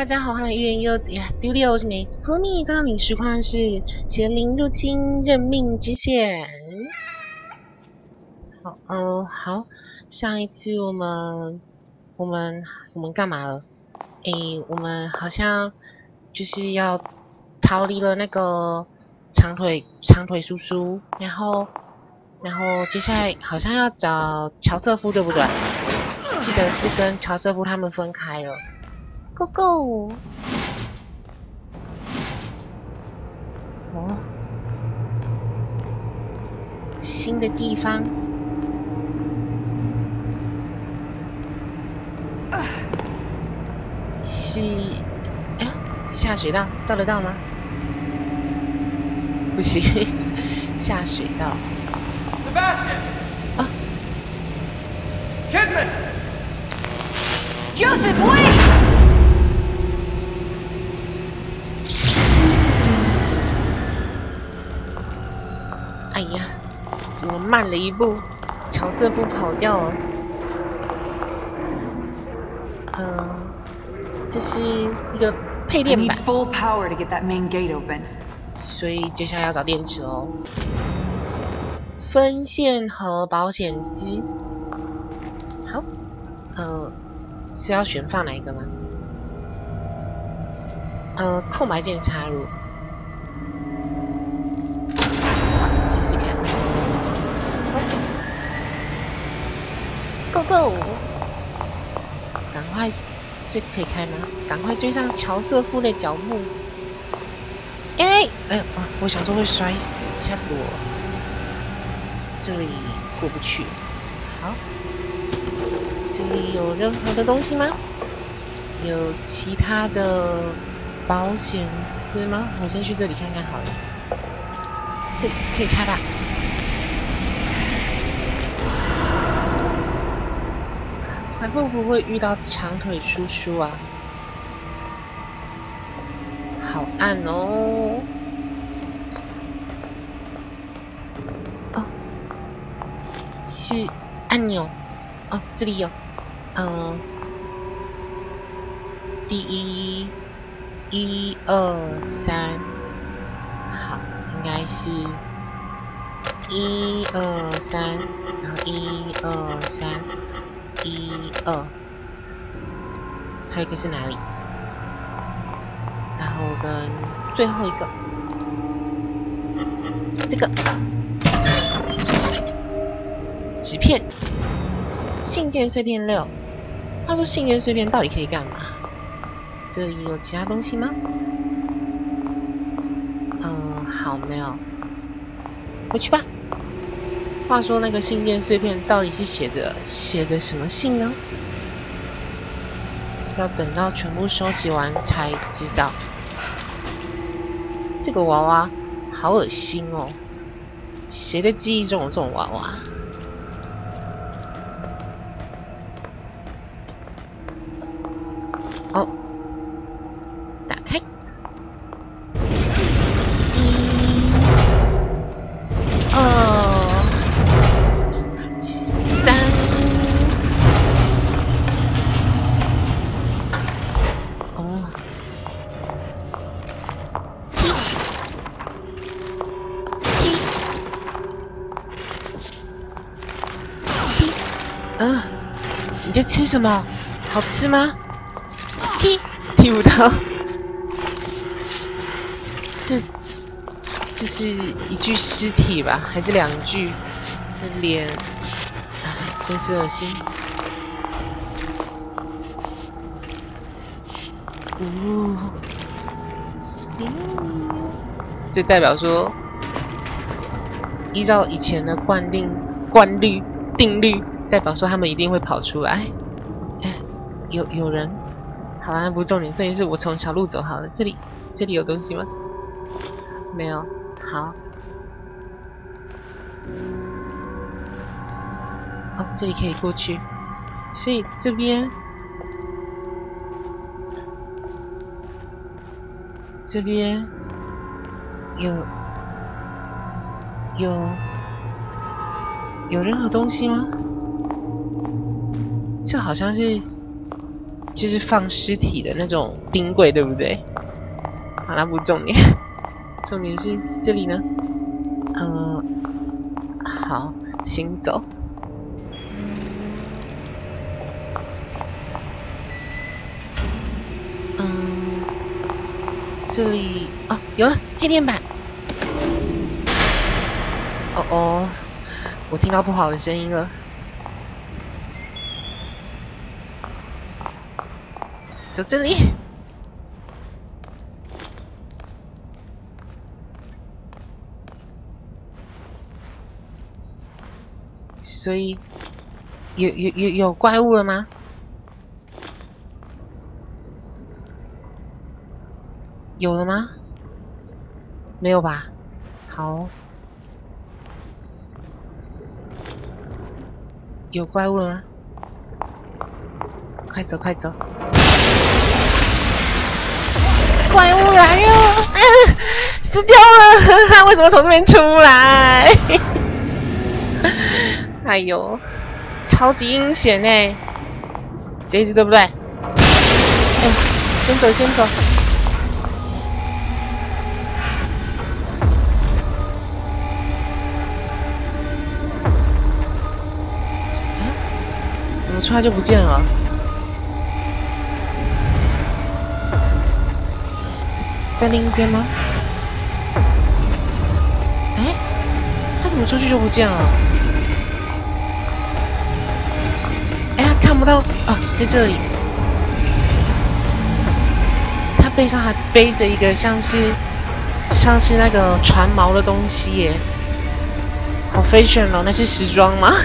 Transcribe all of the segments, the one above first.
大家好，欢迎来到 Studio， 我是梅子 Pony。这个领实况是邪灵入侵任命之线。好，上一次我们干嘛了？我们好像就是要逃离了那个长腿叔叔，然后接下来好像要找乔瑟夫，对不对？记得是跟乔瑟夫他们分开了。Go go！ 哦，新的地方。是，下水道照得到吗？不行，下水道。 Sebastian！ 啊 Kidman！ Joseph, wait! 哎呀，怎么慢了一步？乔瑟夫跑掉了。这是一个配 I 电 need 板， full power to get that main gate open. 所以接下来要找电池哦。分线和保险丝。好，是要选放哪一个吗？空白键插入。好，试试看。Go go！ 赶快，这可以开吗？赶快追上乔瑟夫的脚步。我想说会摔死，吓死我了。这里过不去。好，这里有任何的东西吗？有其他的保险丝吗？我先去这里看看好了。这可以开吧？还会不会遇到长腿叔叔啊？好暗哦！哦，是按钮哦，这里有，第1、1、2、3，好，应该是1、2、3，然后1、2、3。1、2，还有一个是哪里？然后跟最后一个，这个纸片，信件碎片6。话说信件碎片到底可以干嘛？这里有其他东西吗？好，没有。回去吧。话说那个信件碎片到底是写着什么信呢？要等到全部收集完才知道。这个娃娃好恶心哦！谁的记忆中有这种娃娃？哦，打开。1、2、3。哦。你在吃什么？好吃吗？踢不到。这是一具尸体吧？还是2具？那脸，真是恶心。这代表说，依照以前的定律，代表说他们一定会跑出来。有人，好啦，那不是重点，重点是我从小路走好了。这里有东西吗？没有。好。哦，这里可以过去，所以这边有任何东西吗？这好像是就是放尸体的那种冰柜，对不对？好，那不重点，重点是这里呢。好，行走。这里哦，有了配电板。哦哦，我听到不好的声音了。走这里。所以有怪物了吗？有了吗？没有吧？好，有怪物了吗？快走快走！怪物来了！死掉了！他为什么从这边出来？哎呦，超级阴险哎！这一只对不对？哎，先走先走。怎么出来就不见了？在另一边吗？哎，他怎么出去就不见了？哎，他看不到哦，在这里。他背上还背着一个像是那个船锚的东西耶，好fashion哦，那是时装吗？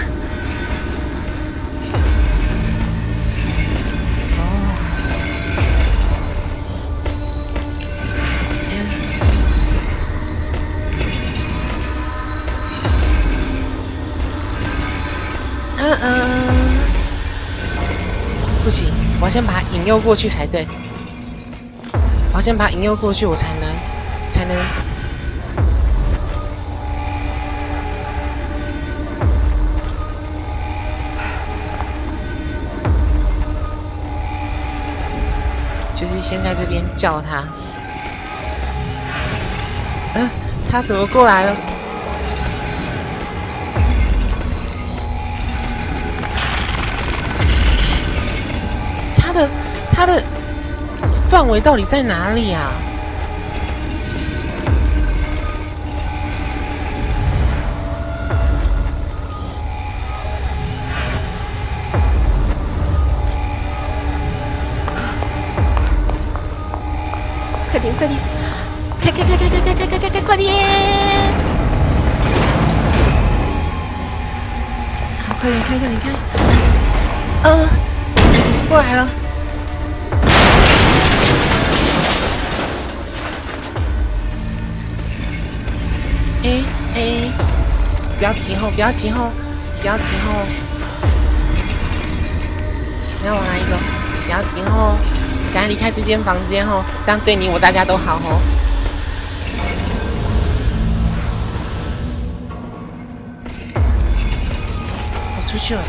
不行，我要先把它引诱过去才对。我要先把它引诱过去，我才能。就是先在这边叫他。他怎么过来了？他的范围到底在哪里啊？快点快点，开，快点！好，快点开，过来了。不要急后，不要急后。你要往哪里走？不要急后，赶快离开这间房间后，这样对你我大家都好哦。我出去了，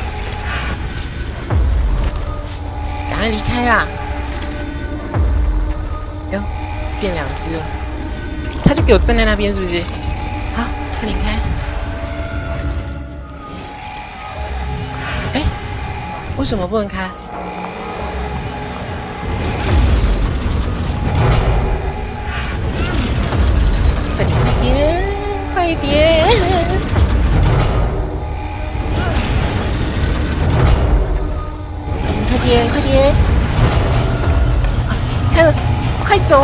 赶快离开啦！哟，变2只了，他就给我站在那边，是不是？好，快点开。为什么不能开？快点！快点！开了，快走！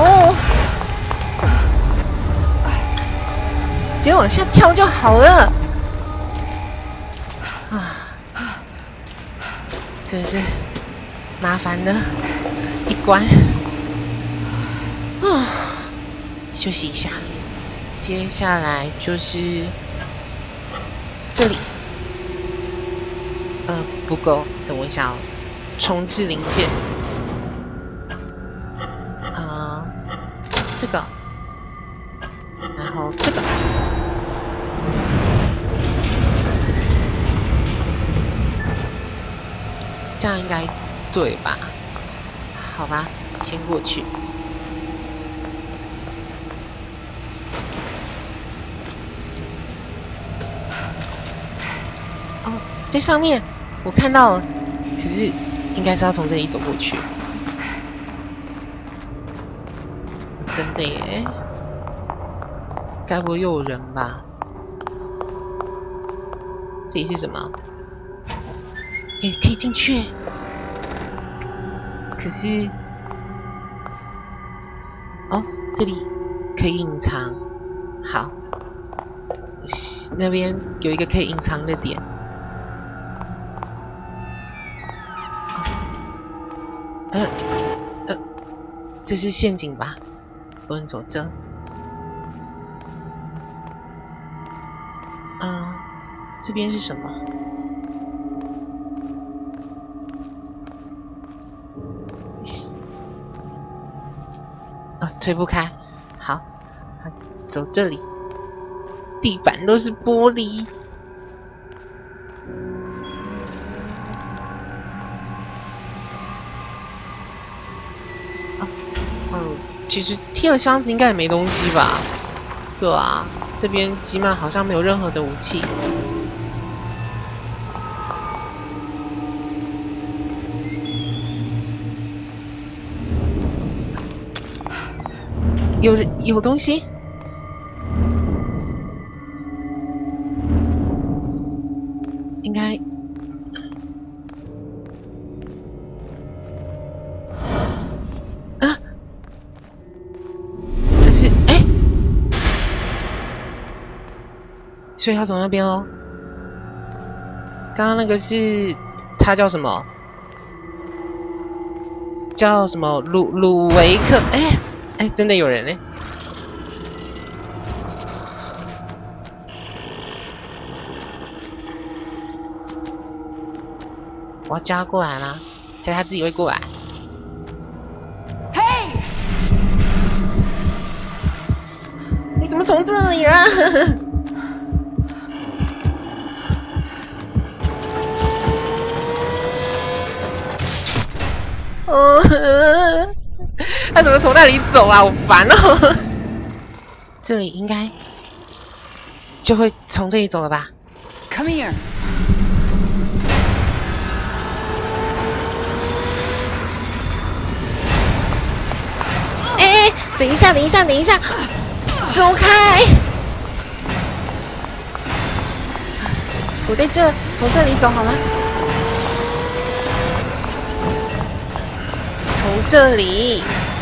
直接往下跳就好了。真是麻烦的一关。休息一下，接下来就是这里。不够，等我一下哦。重置零件。这个，然后这个。这样应该对吧？ 好吧，先过去。哦，在上面，我看到了，可是应该是要从这里走过去。真的耶，该不会又有人吧？这里是什么？诶，可以进去。可是，哦，这里可以隐藏。好，那边有一个可以隐藏的点。这是陷阱吧？不能走这。这边是什么？推不开。好，走这里。地板都是玻璃。其实贴了箱子应该也没东西吧？对啊，这边起码好像没有任何的武器。有东西？应该。可是所以要走那边咯。刚刚那个是他叫什么？叫什么？鲁维克？真的有人呢。我要叫他过来吗？还是他自己会过来？ 嘿， 你怎么从这里啊？他怎么从那里走啊？好烦哦！这里应该就会从这里走了吧 Come here. 等一下，走开！我在这，从这里走好吗？从这里。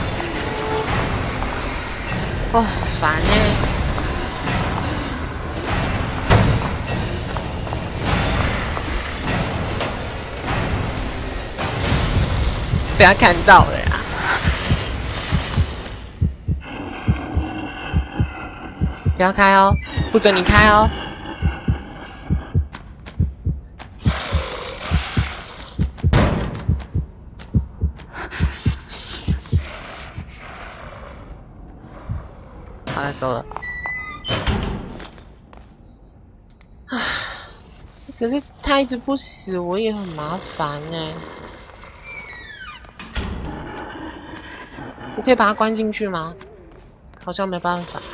哦，烦欸。被他看到了呀！不要开哦，不准你开哦！好了，走了。可是他一直不死，我也很麻烦欸。我可以把他关进去吗？好像没办法。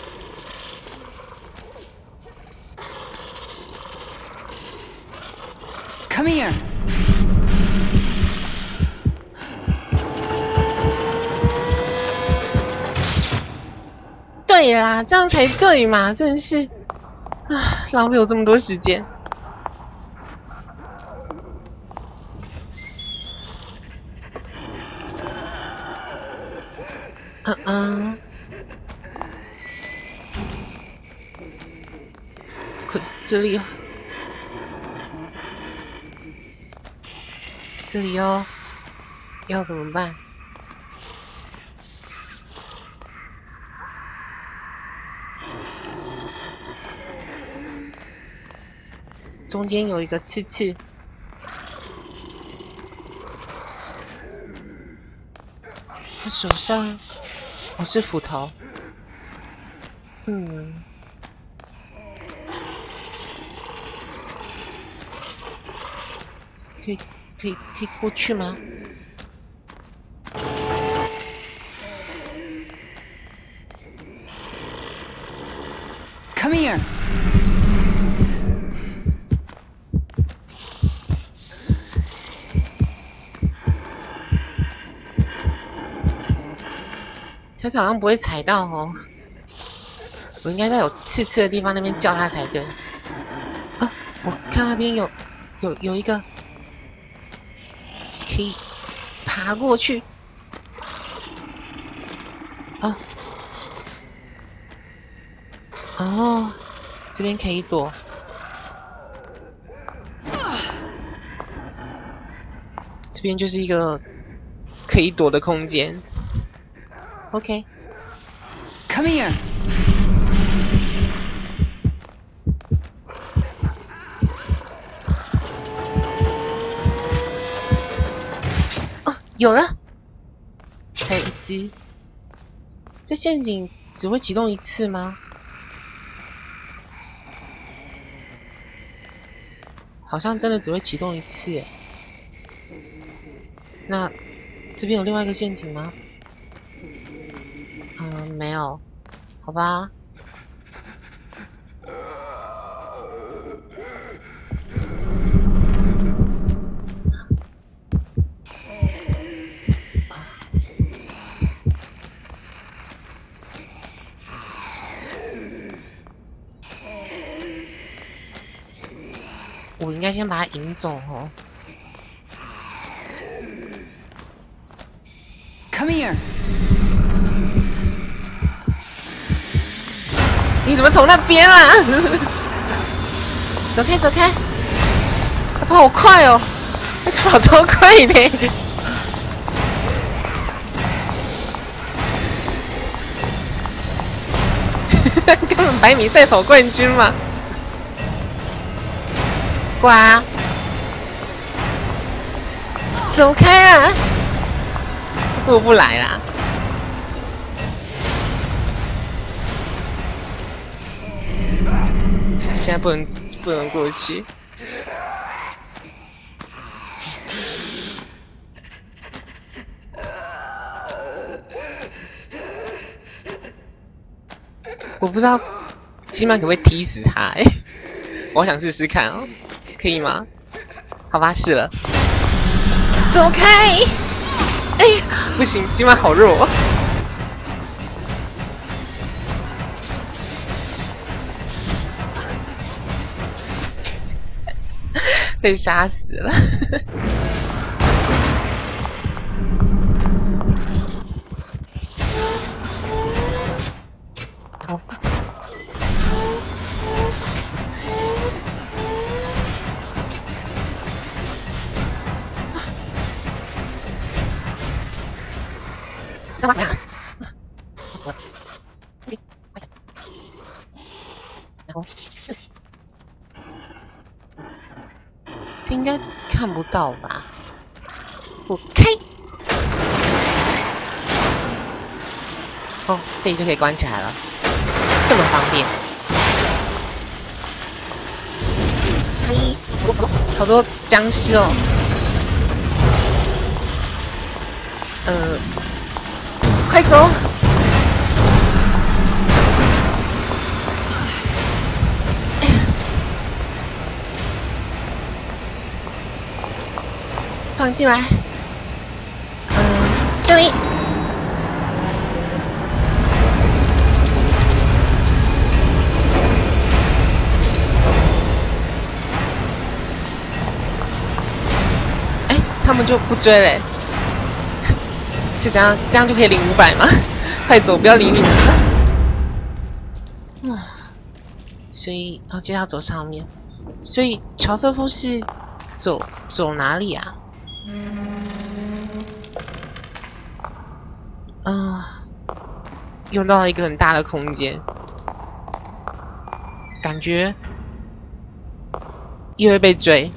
Come here. 对啦，这样才对嘛！真是，浪费我这么多时间。可是这里要怎么办？中间有一个刺刺。他手上是斧头。可以过去吗？ Come here. 它好像不会踩到哦，我应该在有刺刺的地方那边叫它才对。啊，我看那边有一个可以爬过去。啊，哦，这边可以躲。这边就是一个可以躲的空间。OK。 Come here. 哦，有了，还有一只。这陷阱只会启动一次吗？好像真的只会启动一次耶。那这边有另外一个陷阱吗？没有，好吧。我应该先把它引走哦。 Come here. 你怎么从那边啊？走开，走开！他跑好快哦，他跑超快的。根本100米赛跑冠军嘛！呱！走开啊！我不来啦。现在不能过去。我不知道基曼可不可以踢死他？我想试试看哦，可以吗？好吧，试了。走开！不行，基曼好弱。被杀死了。好。干嘛呀？然后这应该看不到吧？我开。哦，这里就可以关起来了，这么方便。嘿，好多僵尸哦。快走！放进来。这里。他们就不追嘞。就这样就可以领500吗？快走，不要理你们了。所以接着要走上面。所以乔瑟夫是走哪里啊？用到了一个很大的空间，感觉又会被追。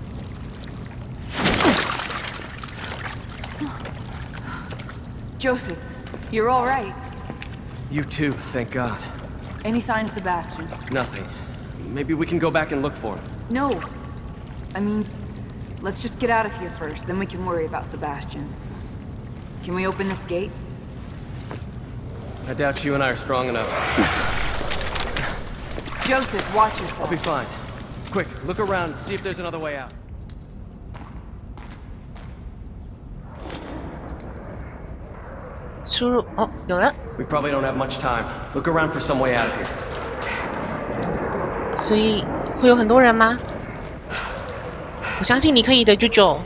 Joseph, you're all right. You too, thank God. Any sign of Sebastian? Nothing. Maybe we can go back and look for him. No. I mean, let's just get out of here first, then we can worry about Sebastian. Can we open this gate? I doubt you and I are strong enough. Joseph, watch I'll be yourself. fine. Quick, look around, see if there's another way out. 出入哦，有了， We probably don't have much time. Look around for some way out of here. 所以会有很多人吗？我相信你可以的，舅舅。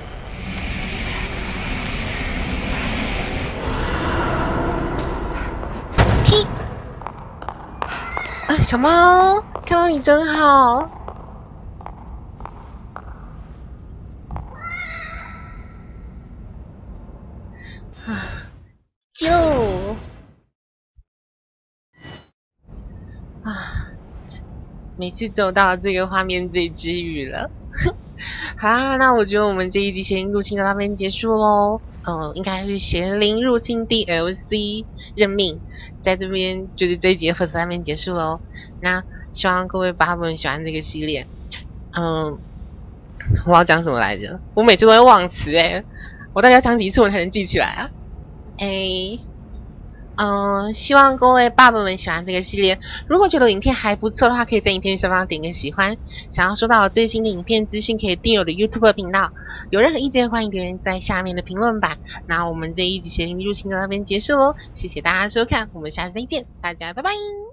踢！啊，小猫，看到你真好。啊，救！啊，每次走到这个画面最治愈了。好啦，那我觉得我们这一集邪灵入侵到那边结束喽。应该是邪灵入侵 DLC 任命，在这边就是这一集的 first 那边结束喽。那希望各位爸们喜欢这个系列。我要讲什么来着？我每次都会忘词我到底要讲几次我才能记起来啊？希望各位爸爸们喜欢这个系列。如果觉得影片还不错的话，可以在影片下方点个喜欢。想要收到最新的影片资讯，可以订阅我的 YouTube 频道。有任何意见，欢迎留言在下面的评论版。那我们这一集邪灵入侵到那边结束喽，谢谢大家收看，我们下次再见，大家拜拜。